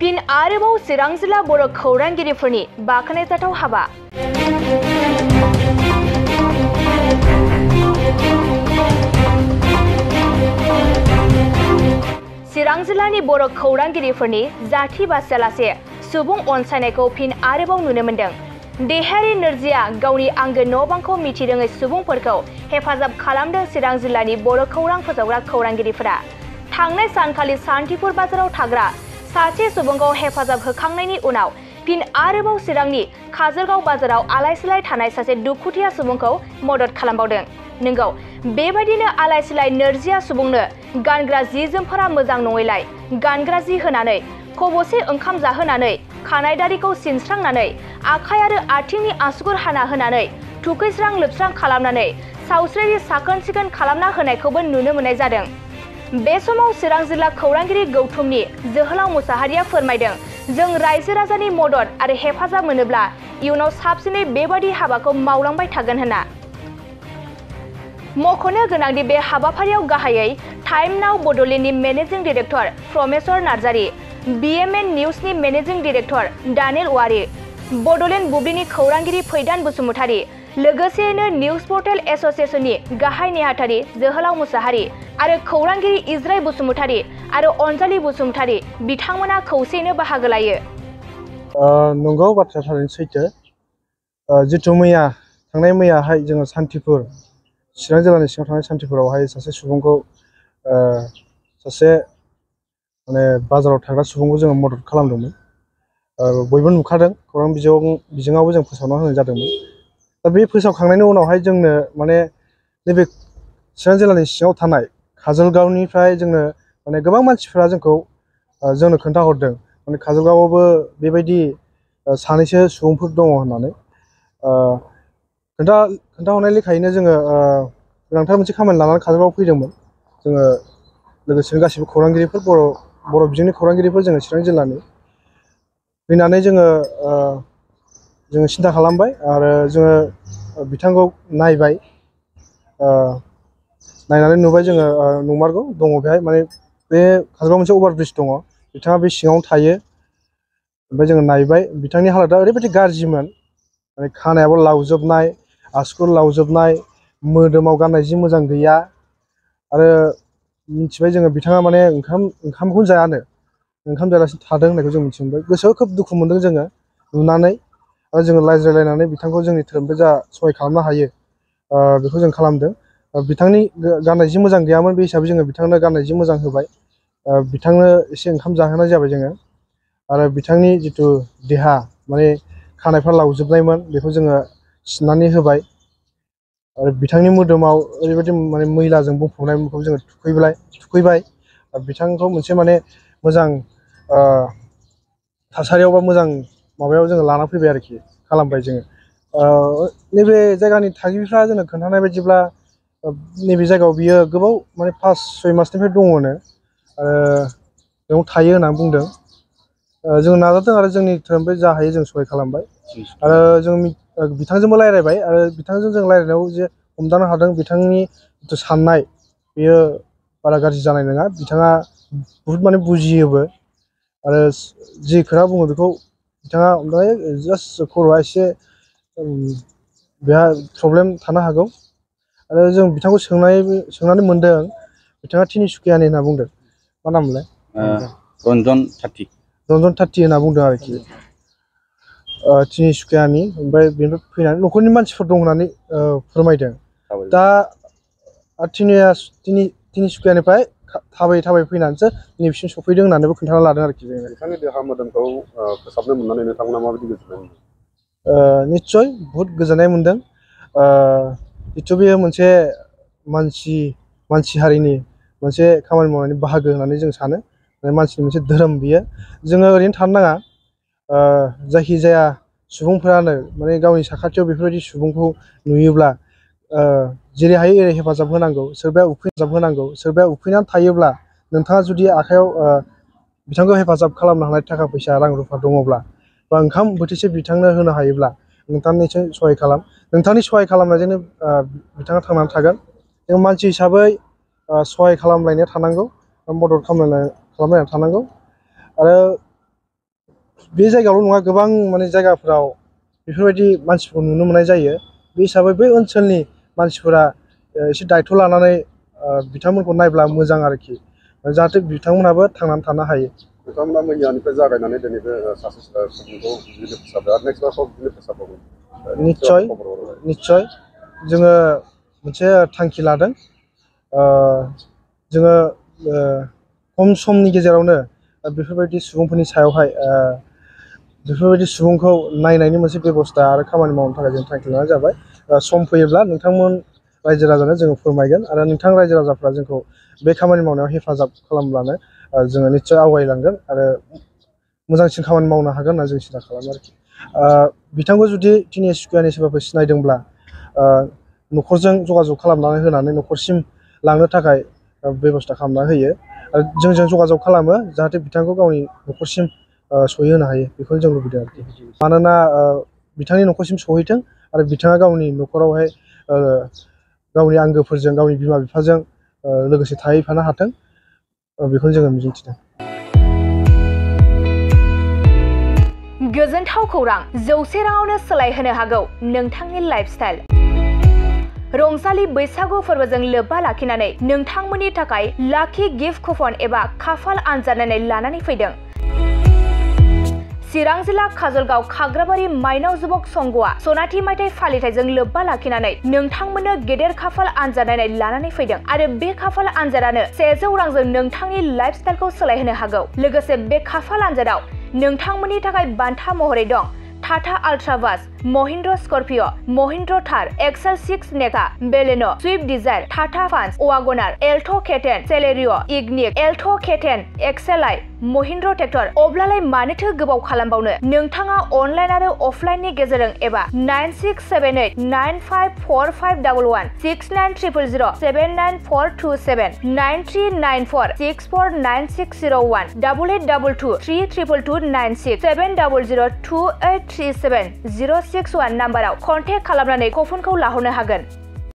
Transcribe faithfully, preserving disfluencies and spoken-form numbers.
फिन आरोबाव चिरां जिल्ला बर' खौरांगिरिफोरनि बाख्नायजाथाव हाबा। चिरां जिल्लानि बर' खौरांगिरिफोरनि जाथि बासियालासे सुबुं अनसायनायखौ फिन आरोबाव नुनो मोन्दों। देहायारि नोरजिया गावनि आंगो न' बांखौ मिथिरोङै सुबुंफोरखौ हेफाजाब खालामदों चिरां जिल्लानि बर' खौरां फोसावग्रा खौरांगिरिफोरा। थांनाय सानखालि सान्थिपुर बाजाराव थाग्रा सासे सुबुंखौ हेफाजाब होखांनायनि उनाव फिन आरोबाव चिरांनि काजलगाव बाजाराव आलाय सिलाय थानाय सासे दुखुथिया सुबुंखौ मदद खालामबावदों। नोंगौ, बेबायदिनो आलाय सिलाय नोरजिया सुबुंनो गानग्रा जि जोमफोरा मोजां नङैलाय गानग्रा जि होनानै खबसे ओंखाम जाहोनानै खानाय दारिखौ सिनस्रांनानै आखाइ आरो आथिंनि आसुगुर हाना होनानै थुखैस्रां लोबस्रां खालामनानै सावस्रिनि साखोन सिखोन खालामना होनायखौबो नुनो मोननाय जादों। बे समाव चिरां जिल्ला खौरांगिरि गौथुमनि जोहोलाव मुसाहारिया फोरमायदों, जों रायजो राजानि मदद आरो हेफाजाब मोनोब्ला इयुनाव साबसिनै बेबादि हाबाखौ मावलांबाय थागोन होनना। मख'नो गोनांदि बे हाबाफारियाव गाहायै टाइम नाउ बड'लेण्डनि managing director Parameshwar Narzary, BMN निउजनि मेनेजिं डिरेक्टर दानिल औवारी, बड'लेण्ड बुब्लिनि खौरांगिरि फैदान बसुमतारी, लोगोसेयैनो निउज पर्टेल एस'सिएशननि गाहाय नेहाथारि जोहोलाव मुसाहारि आरो खौरांगिरि इजराय बसुमतारी आरो अनजालि बसुमतारी बिथांमोना खौसेयैनो बाहागो लायो। नंगौ, बाथ्राया थारैनो सैथो। जिथु मैया थांनाय मैयाहाय जोङो सान्थिपुर चिरां जिल्लानि सिङाव थानाय सान्थिपुरावहाय सासे सुबुंखौ सासे माने बाजाराव थाग्रा सुबुंखौ जोङो मदद खालामदोंमोन। बयबो नुखादों, खौरां बिजों बिजोङावबो जों फोसावना होनाय जादोंमोन। दा बे फोसावखांनायनि उनावहाय जोंनो माने नैबे चिरां जिल्लानि सिङाव थानाय काजलगावनिफ्राय जोंनो माने गोबां मानसिफ्रा जोंखौ जोंनो खोन्थाहरदों, माने काजलगावआवबो बेबायदि सानैसो सुबुंफोर दङ होननानै खोन्था खोन्थाहरनाय लेखायैनो जोङो गोनांथार मोनसे खामानि लानानै काजलगावआव फैदोंमोन। जोङो लोगोसेनो गासिबो खौरांगिरिफोर बर' बर' बिजोंनि खौरांगिरिफोर जोङो चिरां जिल्लानि फैनानै जोङो जोङो सिन्था खालामबाय आरो जोङो बिथांखौ नायबाय, नायनानै नुबाय जोङो नंमारगौ दङ बेहाय, माने बे काजलगावआव मोनसे अभार ब्रिज दङ, बिथाङा बे सिङावनो थायो। ओमफ्राय जोङो नायबाय बिथांनि हालोदा ओरैबायदि गाज्रिमोन, माने खानायाबो लावजोबनाय, आसुगुर लावजोबनाय, मोदोमाव गाननाय जि मोजां गैया आरो मिथिबाय जोङो बिथाङा माने ओंखाम ओंखामखौनो जायानो, ओंखाम जायालासिनो थादों होननायखौ जों मिथि मोनबाय। गोसोआव खोब दुखु मोनदों जोङो नुनानै, आरो जोङो रायज्लायलायनानै बिथांखौ जोंनि धोरोमनिफ्राय जा सहाय खालामनो हायो बेखौ जों खालामदों। बिथांनि गाननाय जि मोजां गैयामोन, बे हिसाबै जोङो बिथांनो गाननाय जि मोजां होबाय, बिथांनो एसे ओंखाम जाहोनाय जाबाय जोङो। आरो बिथांनि जिथु देहा माने खानायफ्रा लावजोबनायमोन, बेखौ जोङो सिननानै होबाय। आरो बिथांनि मोदोमाव ओरैबायदि माने मैलाजों बुंफबनाय, बेखौ जोङो थुखैबाय थुखैबाय बिथांखौ मोनसे माने मोजां थासारियाव बा मोजां माबायाव जोङो लाना फैबाय आरोखि, खालामबाय जोङो। नैबे जायगानि थागिबिफ्रा जोंनो खोन्थानाय बायदिब्ला नैबे जायगायाव बियो गोबाव माने पास सय मासनिफ्राय दङनो आरो बेयाव थायो होननानै बुंदों। जों नाजादों आरो जोंनि धोरोमनिफ्राय जा हायो जों सहाय खालामबाय। आरो जों बिथांजोंबो रायज्लायबाय, आरो बिथांजों जों रायज्लायनायाव जे हमदांनो हादों बिथांनि जिथु साननाय बेयो बारा गाज्रि जानाय नङा। बिथाङा बुहुद माने बुजियोबो, आरो जि खोथा बुङो बेखौ बिथाङा ओमफ्राय जास्ट खर'आ एसे बेहा प्रब्लेम थानो हागौ। आरो जों बिथांखौ सोंनाय सोंनानै मोनदों, बिथाङा तिनिसुकियानि होनना बुंदों। मा नाम मोनलाय? रन्जन थाथि रन्जन थाथि होनना बुंदों आरोखि, तिनिसुकियानि। ओमफ्राय बेनिफ्राय फैनानै न'खरनि मानसिफोर दं होननानै फोरमायदों। दा तिनिसुकियानिफ्राय थाबायै थाबायै फैनानैसो नैबेसिम सफैदों होननानैबो खोन्थाना लादों आरोखि जोङो। बिथांनि देहा मोदोमखौ फोसाबनो मोननानै नोंथांमोना माबायदि गोजोननाय मोनदों? निस्सय बहुद गोजोननाय मोनदों। जिथु बेयो मोनसे मानसि मानसि हारिनि मोनसे खामानि मावनायनि बाहागो होननानै जों सानो, मानसिनि मोनसे धोरोम बियो। जोङो ओरैनो थानो नाङा, जायखिजाया सुबुंफोरानो माने गावनि साखाथियाव बेफोरबायदि सुबुंखौ नुयोब्ला जेरै हायो एरै हेफाजाब होनांगौ। सोरबाया उखैजाब होनांगौ, सोरबाया उखैनानै थायोब्ला नोंथाङा जुदि आखाइयाव बिथांखौ हेफाजाब खालामनो हानाय थाखा फैसा रां रुफा दङब्ला, बा ओंखाम बोथिसे बिथांनो होनो हायोब्ला नोंथांनि निस्सय सहाय खालाम। नोंथांनि सहाय खालामनायजोंनो बिथाङा थांनानै थागोन। जों मानसि हिसाबै सहाय खालामलायनो थानांगौ, मदद खालामलायनाय खालामलायनानै थानांगौ। आरो बे जायगायावल' नङा गोबां माने जायगाफोराव बेफोरबायदि मानसिफोरखौ नुनो मोननाय जायो बे हिसाबै बै ओनसोलनि मानसिफोरा एसे दायथ' लानानै बिथांमोनखौ नायब्ला मोजां आरोखि जाहाथे बिथांमोनाबो थांनानै थानो हायो नोंथांमोना मैयानिफ्राय जागायनानै दिनै बे सासे सुबुंखौ बिदिनो फोसाबदों आरो नेक्स्ट बाराव बिदिनो फोसाबबावगोन निस्सय निस्सय जोङो मोनसे थांखि लादों जोङो खम समनि गेजेरावनो बेफोरबायदि सुबुंफोरनि सायावहाय बेफोरबायदि सुबुंखौ नायनायनि मोनसे बेबस्था आरो खामानि मावनो थाखाय जों थांखि लानाय जाबाय सम फैयोब्ला नोंथांमोन रायजो राजानो जोङो फोरमायगोन आरो नोंथां रायजो राजाफ्रा जोंखौ बे खामानि मावनायाव हेफाजाब खालामब्लानो जोङो निस्सय आवगायलांगोन आरो मोजांसिन खामानि मावनो हागोन होनना जों सिन्था खालामो आरोखि बिथांखौ जुदि टिनि स्कुवेरनि सोरबाफोर सिनायदोंब्ला न'खरजों जगाजग खालामनानै होनानै न'खरसिम लांनो थाखाय बेबस्था खालामना होयो आरो जोंजों जगाजग खालामो जाहाथे बिथांखौ गावनि न'खरसिम सहैहोनो हायो बेखौनो जों लुबैदों आरोखि मानोना बिथांनि न'खरसिम सहैथों आरो बिथाङा गावनि न'खरावहाय गावनि आंगोफोरजों गावनि बिमा बिफाजों लोगोसे थाहैफानो हाथों बेखौनो जोङो मिजिंथिदों गोजोनथाव खौरां जौसे राङावनो सोलायहोनो हागौ नोंथांनि लाइफस्टाइल रंजालि बैसागु फोरबोजों लोब्बा लाखिनानै नोंथांमोननि थाखाय लाखि गिफ्ट कुपन एबा खाफाल आनजाद नायनाय लानानै फैदों चिरां जिल्ला काजलगाव खाग्राबारि माइनाव जुबक संघआ सनाथि मायथाइ फालिथायजों लोब्बा लाखिनानै नोंथांमोननो गेदेर खाफाल आनजाद नायनाय लानानै फैदों आरो बे खाफाल आनजादानो सेजौ रांजों नोंथांनि लाइफस्टाइलखौ सोलायहोनो हागौ लोगोसे बे खाफाल आनजादाव नोंथांमोननि थाखाय बान्था महरै दं Tata Ultra bus Mahindra Scorpio' Mahindra Thar XL six नेका Baleno' Swift Dzire Tata Punch WagonR Alto' K ten Celerio' Ignis Alto' K ten XL आइ महिन्द्र ट्रेक्टर अब्लालाय मानोथो गोबाव खालामबावनो नोंथाङा अनलाइन आरो अफलाइननि गेजेरजों एबा nine six seven eight nine five four five double one six nine triple zero' seven nine four two seven nine three nine four six four nine six zero' one double eight double two three triple two nine six seven double zero' two eight three seven zero' six one नाम्बाराव contact खालामनानै कुपनखौ लाहरनो हागोन।